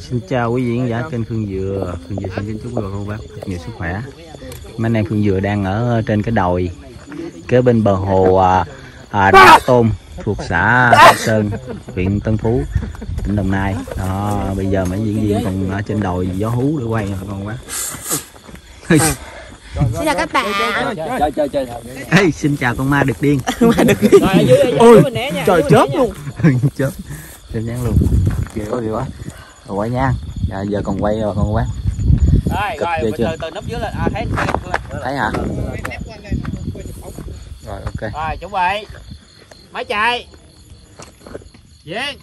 Xin chào quý vị khán giả kênh Phương Dừa. Phương Dừa xin kính chúc quý bà cô bác thật nhiều sức khỏe. Mấy anh em Phương Dừa đang ở trên cái đồi kế bên bờ hồ Đá Tôn thuộc xã Tân Sơn, huyện Tân Phú, tỉnh Đồng Nai. Đó, bây giờ mấy diễn viên còn ở trên đồi gió hú để quay bà con bác. Xin chào các bạn. Hey, xin chào con ma đực điên. Ôi, trời chớp luôn. Chớp nhắn luôn. Kìa có gì quá. Rồi quay nha. Giờ còn quay rồi con quán. Rồi, từ nấp dưới lên. Thấy hả? Rồi ok. Rồi, chuẩn bị. Máy chạy. Diễn.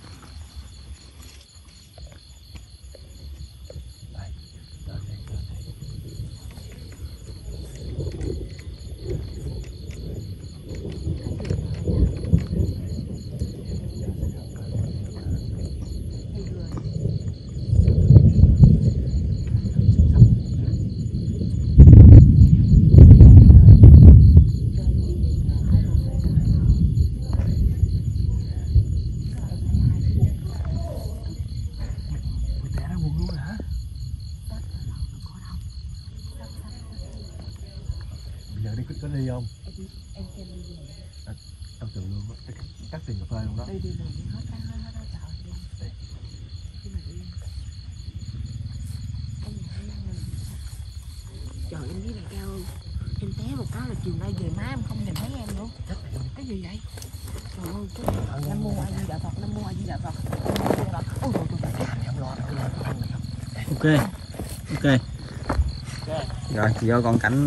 Giờ đi có đi không? Em tưởng luôn cắt tiền cà phê luôn đó. Trời em biết này cao không? Em té một cái là chiều nay về má em không nhìn thấy em nữa. Cái gì vậy? Trời ơi, Nam Mô A Di Đà Phật, Nam Mô A Di Đà Phật. Ôi trời. Ok. Rồi vô con cảnh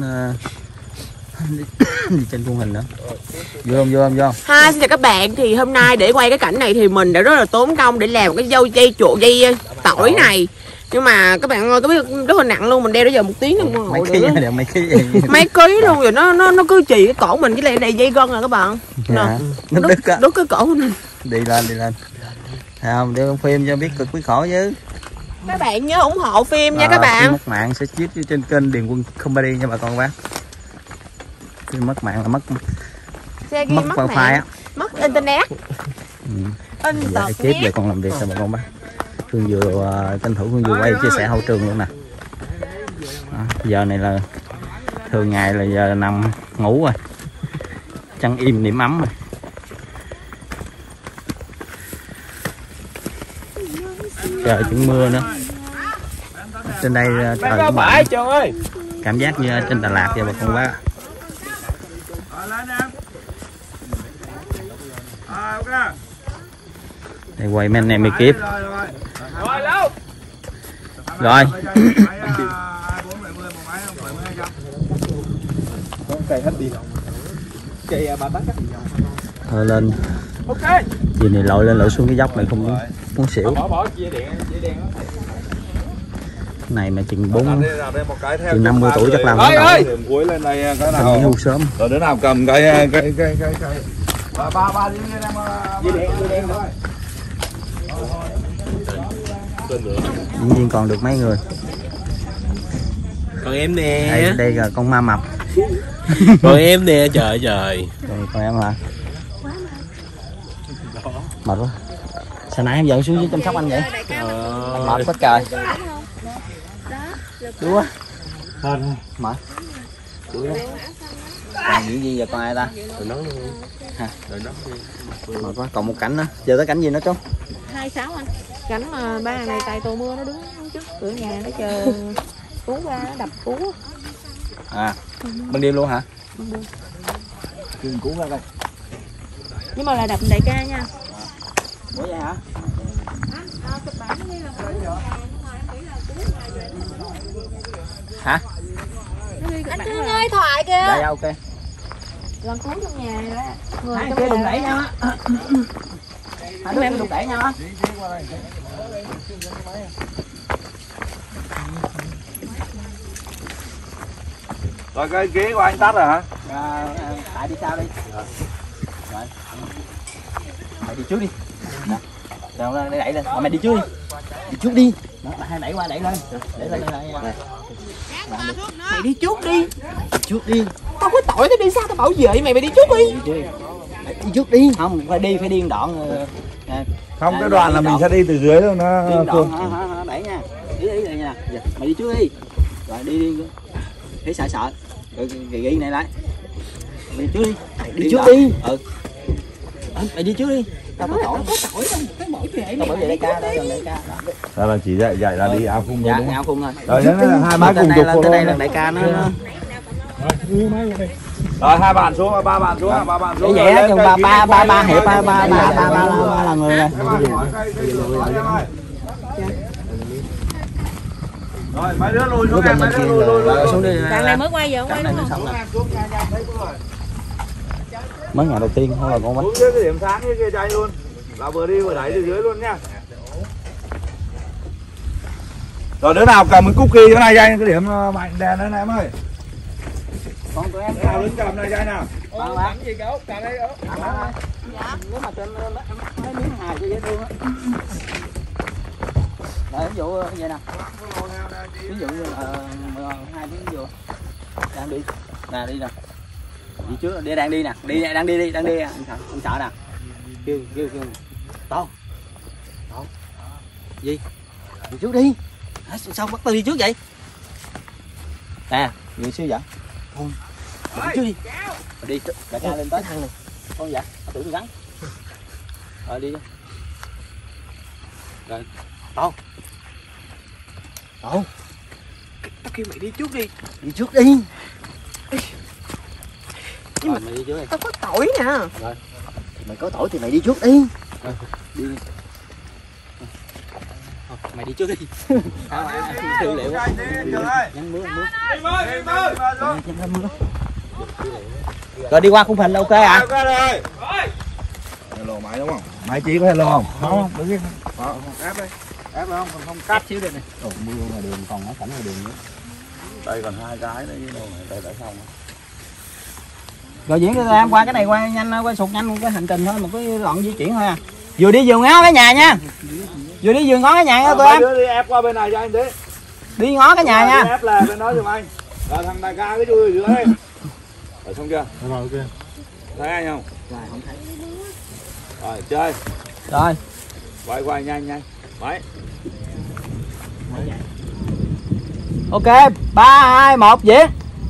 đi trên khung hình nữa. Vô không? Hi, xin chào các bạn. Thì hôm nay để quay cái cảnh này thì mình đã rất là tốn công để làm cái dây tỏi này. Nhưng mà các bạn ơi, có biết rất là nặng luôn, mình đeo đến giờ 1 tiếng đồng hồ nữa. Mấy ký luôn rồi, nó cứ chì cái cổ mình, với lại đây dây gân rồi các bạn. Dạ, nó đứt cái cổ mình. Đi lên. Thấy không? Đeo phim cho biết cực biết khổ chứ. Các bạn nhớ ủng hộ phim nha các bạn. Khi mất mạng sẽ chiếc trên kênh Điền Quân Comedy nha bà con bác. Khi mất mạng là mất wifi á, mất internet. Giờ kiếp giờ con làm việc cho bà con bác. Phương Dừa tranh thủ Phương Dừa quay chia sẻ hậu trường luôn nè. Đó, giờ này là thường ngày là giờ nằm ngủ rồi, chăn im niệm ấm rồi. Trời cũng mưa nữa. Trên đây trời cũng bãi, cảm giác như trên Đà Lạt vậy bà con bác. Đây quay mấy anh em ekip. Rồi. Thôi lên. Gì này lội xuống cái dốc này không muốn xỉu. Này mà chừng 50 tuổi chắc làm cuối lên đây cái nào hưu sớm. Rồi đứa nào cầm cái ba đi đèn thôi. Diễn viên còn được mấy người. Còn em nè. Đây là con ma mập. Còn em nè, trời. Rồi, còn em hả? Mệt quá. Sao nãy em dẫn xuống dưới chăm sóc anh vậy? Mệt quá trời. Đúng quá. Mệt. Còn diễn viên giờ còn ai ta? Ha. Mệt quá. Còn một cảnh nữa. Giờ tới cảnh gì nữa chú? 26 anh. Cảnh mà ba ngày này tay tô mưa nó đứng trước cửa nhà nó chờ cú ra nó đập cú. Ban đêm luôn hả? Kêu cú ra đây. Nhưng mà là đập đại ca nha. Ủa vậy hả? Hả? Anh Thương ơi, thoại kìa. Dạ ok. Lần cuối trong nhà rồi đó. Người Hai trong kia nhà đụng đẩy nhau á. Hai đứa em đụng đẩy nhau á. Rồi cái ghế của anh tắt rồi hả? Tại đi sau đi. Rồi. Mày đi trước đi. Rồi đẩy lên. Mày đi trước đi. Đi trước đi. Đó, hai đẩy qua đẩy lên. Đẩy lên đây. Mày đi trước đi. Trước đi. Tao có tội tao đi sao tao bảo vệ mày đi trước đi. Đi trước đi. Không, phải đi đoạn Không, cái đoạn là mình sẽ đi từ dưới luôn nó. Đẩy nha. Đi nha. Mày đi trước đi. Rồi đi. Thấy sợ. Rồi ghi này lại. Mày đi trước đi. Đi trước đi. Mày đi trước đi. Tao có tội đâu. Cái mỗi chuyện này. Tao bởi vậy ca đây ca. Đó là chỉ dạy ra đi áo khung thôi. Dạ, áo khung thôi. Rồi nó là hai má cùng chụp tới đây là đại ca nó. Rồi hai bạn xuống, ba bạn xuống. Vậy á, chừng ba hiệp ba là người này. Rồi mấy đứa lùi xuống em, mấy đứa lùi xuống đi. Đằng này mới quay giờ quay luôn. Mới ngày đầu tiên thôi là con bắt. xuống dưới cái điểm sáng cái kia chạy luôn. Là vừa đi vừa đẩy từ dưới luôn nha. Rồi đứa nào cầm cái cookie chỗ này dây cái điểm mạnh đèn đó này em ơi. Con tụi em nào đứng cầm này dây nào. Làm gì cậu? Cầm đây cậu. Nếu mà trên mấy miếng hài cho dễ thương á. Rồi ví dụ vậy nè. Ví dụ như là 2 miếng vừa. Đang đi. Nè đi nè. Đi trước đi đang đi nè. Đang đi. Anh sợ nè. Kêu. To. Gì? Đi trước đi. Sao bắt tôi đi trước vậy? Nè, người xưa vậy? Không. Đi trước đi. Đi đại ca lên tới thằng này. Con dạ, tưởng gắn. Rồi đi. Rồi. To. Tao kêu mày đi trước đi. Đi trước đi. Nhưng mà mày đi trước đi. tao có tội nè. Rồi. Mày có tội thì mày đi trước đi. Rồi, đi. Mày đi trước đi. Tư liệu. Nhắn mưa. Rồi đi qua khung hình là ok à? Ok rồi. Hello máy đúng không? Máy chỉ có hello không? Không, đứng đi. Ép đây. Ép không? Không cắt Xíu đây này. Ồ, mưa ngoài đường còn ở cảnh ngoài đường nữa. Đây còn 2 cái nữa chứ đâu này, đây đã xong. Rồi diễn cho em qua cái này quay nhanh, quay sụt nhanh cái hành trình thôi, một cái đoạn di chuyển thôi à. Vừa đi vừa ngó cái nhà nha. Vừa đi vừa ngó cái nhà nha tụi em. Đi ép qua bên này cho anh tí. Đi ngó cái nhà nha. Ép là bên đó giùm anh. Rồi thằng đại ca cái chui ở giữa đây. Rồi xong chưa? Rồi ok. Thấy anh không? Rồi không thấy. Rồi chơi. Rồi. Quay nhanh. Máy. Ok, 3 2 1 diễn.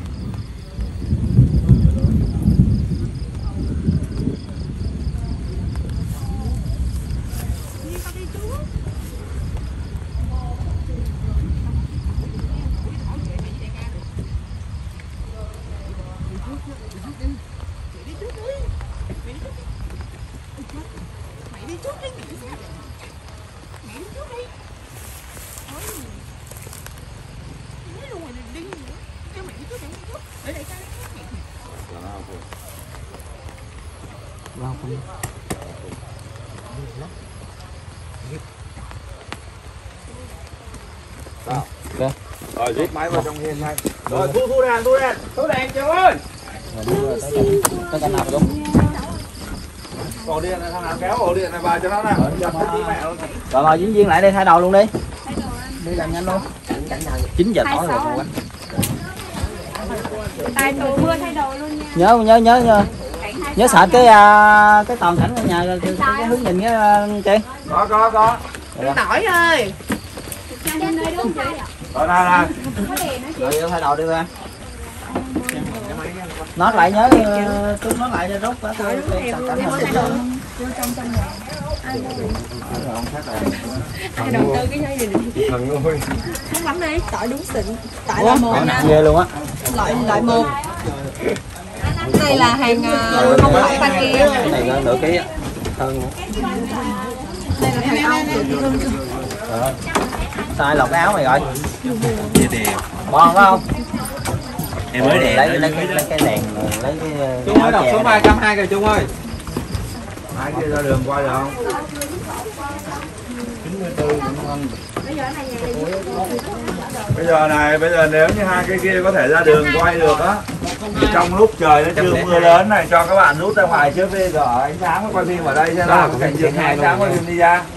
Okay. Rồi rút máy vào trong hiên ngay. Rồi thu đèn Trường ơi. Có cái nào đúng. Ổ điện này thằng nào kéo ổ điện này vào cho nó nè. Rồi diễn viên lại đây thay đầu luôn đi. Đi làm nhanh luôn. 9 giờ tối rồi con quá. Tại tụi mưa thay đồ luôn nha. Nhớ sợ cái toàn cảnh ở nhà cái hướng nhìn cái chị. Có. Tỏi ơi. Rồi này. Rồi thay đầu đi em. Nó lại nhớ chúng nó lại cho rút cả tôi Ai đầu tư cái dây gì Thằng ơi. không lắm đi, tỏi đúng xịn. Tỏi loại 1 nha. ghê luôn á. Loại 1. Đây là hàng không phải ba kia. Cái này nửa ký á. Hơn. Đây là hàng ong. Sai lọc cái áo mày rồi. Bon phải không? Em mới đẹp. Lấy cái đèn, lấy cái Trung ơi đọc số 320 kìa Trung ơi. Hai kia ra đường quay được không? 94. Bây giờ nếu như hai cái kia có thể ra đường quay được á, thì trong lúc trời nó chưa mưa lớn này cho các bạn rút ra ngoài trước đi, rồi ở ánh sáng quay phim ở đây sẽ làm cái cảnh dựng ánh sáng quay phim đi ra.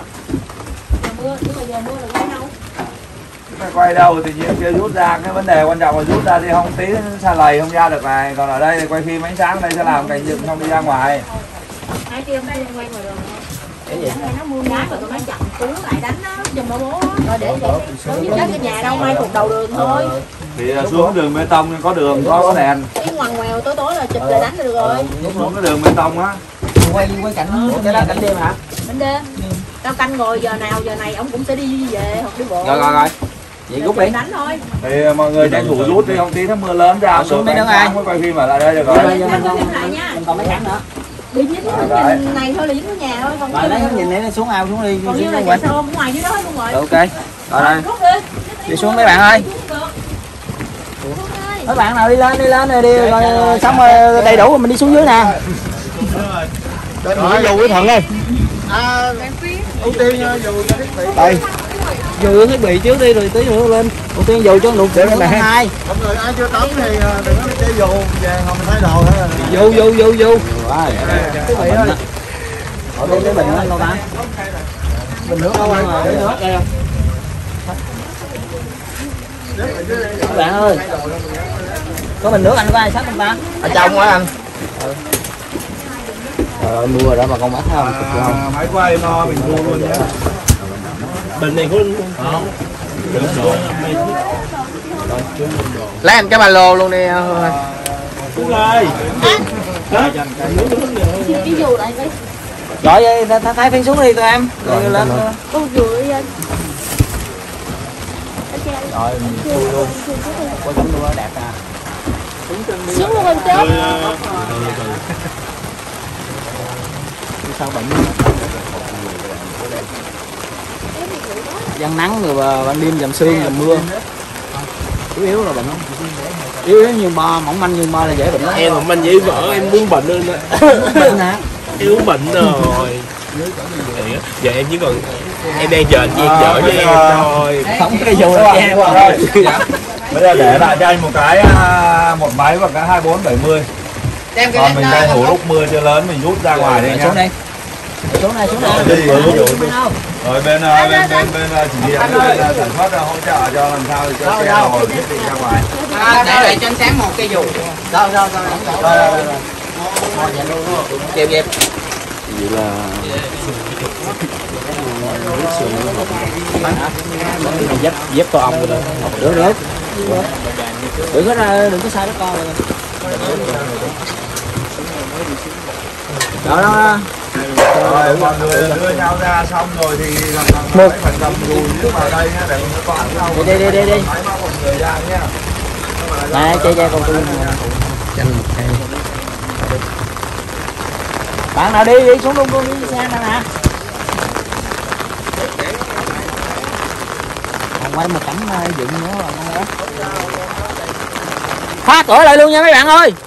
Phải quay đâu thì nhiên kia rút ra, cái vấn đề quan trọng là rút ra đi không tí xa lầy không ra được này, còn ở đây thì quay phim ánh sáng đây sẽ làm cảnh dựng không đi ra ngoài. nó mua gái mà tụi nó chậm cứu lại đánh nó chùm ba bố rồi để đối với cái nhà đâu mai thuộc đầu đường thôi. Thì xuống đường bê tông có đường có đèn. Cái ngoằn ngoèo tối tối là chụp lại đánh được rồi. Xuống cái đường bê tông á. Quay cảnh cái đó cảnh đêm hả? Bên đêm. Tao canh rồi giờ nào giờ này ông cũng sẽ đi về hoặc đi bộ. Rồi. Vậy rút đi. Đánh thôi. Thì mọi người tranh thủ rút đi, không tí nó mưa lớn ra xuống mấy đứa ai quay phim ở lại đây được rồi. Mình còn mấy cánh nữa. Bị dính cái nhìn này thôi là dính cái nhà thôi, không. Rồi lấy cái nhìn này xuống ao xuống đi. Còn như là chạy xe ôm ngoài dưới đó hết luôn rồi. Ok. Rồi đây. Rút đi. Đi xuống mấy bạn ơi. Mấy bạn nào đi lên rồi đi rồi xong rồi đầy đủ rồi mình đi xuống dưới nè. Rồi dù cái Thuận ơi. Ưu tiên dù thiết bị. Đây. Dù thiết bị trước đi rồi tí nữa lên. Ưu tiên dù cho nụ cười này hai. Mọi người ai chưa tắm thì đừng có chơi dù về không thay đồ hết. Dù. Rồi. Thiết bị thôi. Ở đây cái bình lên đâu ta? Bình nước đâu rồi, để nước đây không? Các bạn ơi. Có bình nước anh có ai sách không ta? Ở trong á anh. Rồi mua rồi đó mà con bắt không? Máy quay no mình mua luôn nhé. Bình này có không? Lấy anh cái ba lô luôn đi. Xuống ơi. Cái dù lại với. Rồi thay phiên xuống đi tụi em. Rồi lên. Con dù đi anh. Rồi mình chui luôn. Có giống luôn đẹp à. Xuống luôn anh chết. Sao bệnh gian nắng rồi ban đêm dầm sương dầm mưa yếu là bệnh không yếu như bo mỏng manh như bo là dễ bệnh lắm. Em mỏng manh với vợ em muốn bệnh lên đó. Bệnh hả? Em muốn bệnh rồi. Giờ em chỉ còn em đang chờ anh chị chở cho em thôi. Không cái dù đó em rồi. Bây giờ để lại cho anh một máy và cái 2470. Còn mình tranh thủ lúc mưa chưa lớn mình rút ra ngoài đi nhá. Xuống đây. Rồi bên chỉ điện sản xuất hỗ trợ cho làm sao để cho xe hồ thiết bị ra ngoài. Để lại cho anh sáng một cây dù. Rồi. Kẹp. Vậy là dép to ong rồi. Được. Đừng có sai đất con rồi. Đó. Rồi mọi người đưa nhau ra xong rồi thì một phần cầm dù trước vào đây nhé để mình có ăn đâu. Đi. Máy móc một thời gian nhé. Nè chơi con tôi. Bạn nào đi xuống luôn đi xe nè nè. Còn quay một cảnh dựng nữa là ngon quá. Khóa cửa lại luôn nha mấy bạn ơi.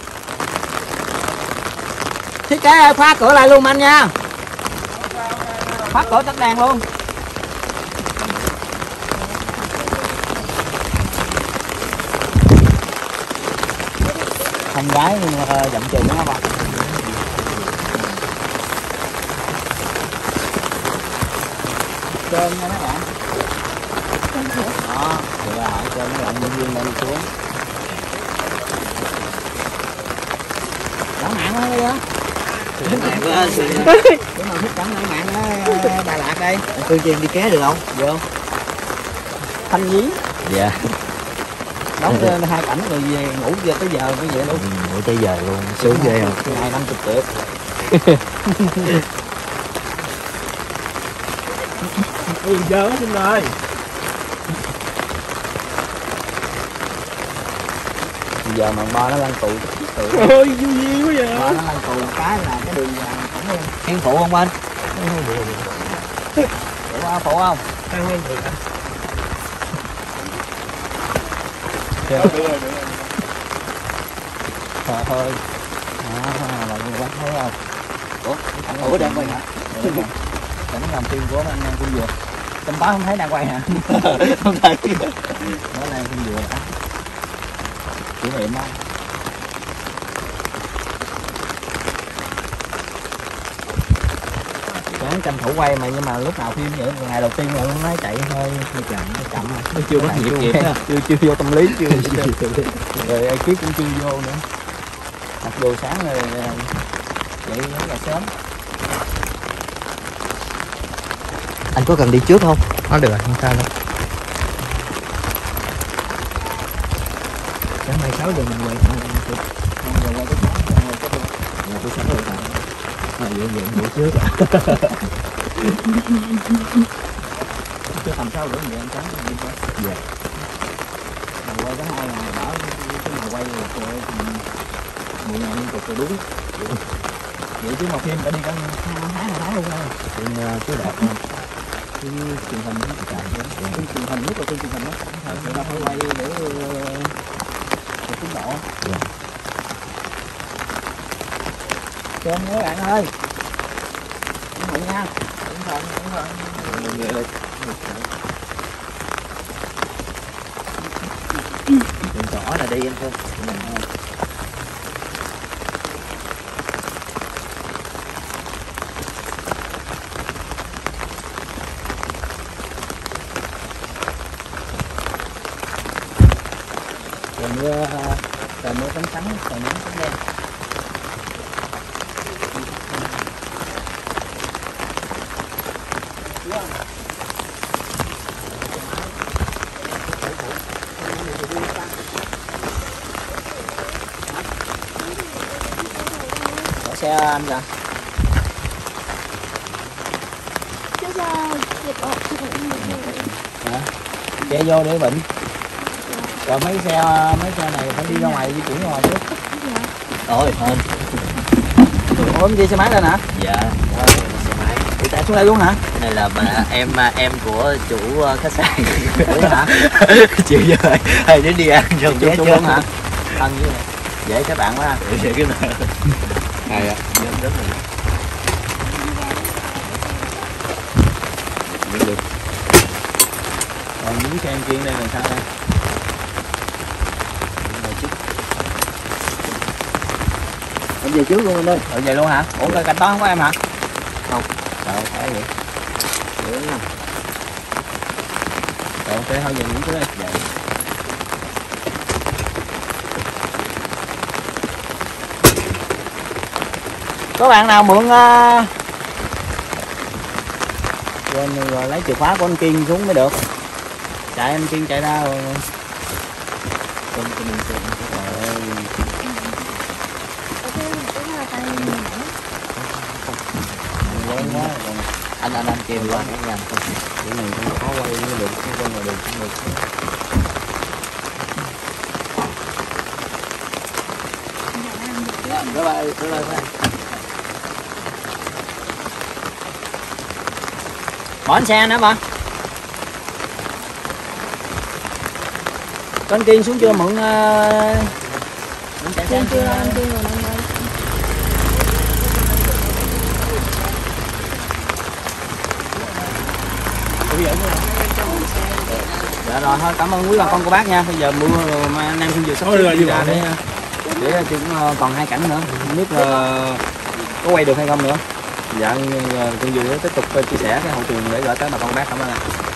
Thiết kế khóa cửa lại luôn anh nha. Khóa cửa tắt đèn luôn. Con gái giọng chừng đó các bạn. Trên nha mấy bạn. Đó, rồi ở trên mấy bạn nhân viên lên xuống. Lãng mạn quá đi á. Lãng mạn quá. Cái nào thích cảnh lãng mạn á Đà Lạt đây. Phương Trang đi ké được không? Được không? Thanh Nhí. Dạ. Đóng trên 2 cảnh rồi về ngủ giờ tới giờ mới về luôn. Ngủ tới giờ luôn, sướng ghê không? Ngày 50 triệu. Giờ xin rồi. Giờ mà ba nó lăn tù. Ôi vui quá vậy. Ba nó lăn tù cái là cái đường vàng cổng luôn. Em phụ không anh? Phụ không? Thôi mọi người quán thấy không? Ủa đang quay hả? Cảnh làm phim của anh Nam Cung Dừa. Trong báo không thấy đang quay hả? Không thấy. Nó Nam Cung Dừa đã. Kỷ niệm đó. Sáng tranh thủ quay mà nhưng mà lúc nào phim vậy ngày đầu tiên là nó nói chạy thôi chậm nó chưa bắt nhịp vậy chưa vô tâm lý chưa rồi ekip cũng chưa vô nữa mặc dù sáng rồi dậy rất là sớm Anh có cần đi trước không? Được rồi, không sao đâu. Sáng mai 6 giờ mình quay tôi sắp rồi vậy trước chứ tầm 6 rưỡi mình ăn sáng đi qua. Dạ. Mình quay tới 2 ngày đỡ cái mà quay rồi trời ơi 10 ngày liên tục rồi đúng. Vậy chứ mà phim phải đi cả tháng luôn thôi. Phim cứ đẹp không? Cái truyền hình nó chạy cái truyền hình nhất là cái truyền hình đó người ta phải quay để tiến độ. Cho em các bạn ơi, cẩn thận nha, cẩn thận. Đừng rõ là đi anh Phương. Trời mưa trắng trắng, trời nắng trắng đen. Có xe anh kìa. Xe vô để bệnh. Rồi mấy xe này phải đi ra ngoài di chuyển ra ngoài trước. Rồi hên. Ủa đi xe máy lên hả? Dạ. Xe máy. Đi chạy xuống đây luôn hả? Này là em của chủ khách sạn. Đấy hả? Chịu giờ hai đứa đi ăn rồi Chung chung luôn hả? Thân với này. Dễ các bạn quá. Vậy cái nào. Hay ạ. Rất là được. Còn những cái xe kia đây là sao đây? Em về trước luôn anh ơi. Ở về luôn hả? Ủa cái cạnh đó không có em hả? Không. Trời ơi, phải vậy. Được nha. Rồi ok thôi về những cái đây. Dạ. Có bạn nào mượn rồi lấy chìa khóa của anh Kiên xuống mới được. Chạy anh Kiên chạy ra rồi. anh kêu qua cái nhà không. Cái này không khó quay mới được, cái con mà được cũng được. Bye bye. Bỏ anh xe nữa bà. Có anh Kiên xuống chưa mượn chạy xe chưa? Dạ rồi thôi, cảm ơn quý bà con cô bác nha. Bây giờ mưa rồi mà anh em không vừa sắp đi ra để cũng còn 2 cảnh nữa, không biết là có quay được hay không nữa. Dạ, Cương Dừa tiếp tục chia sẻ cái hậu trường để gửi tới bà con bác. Cảm ơn ạ.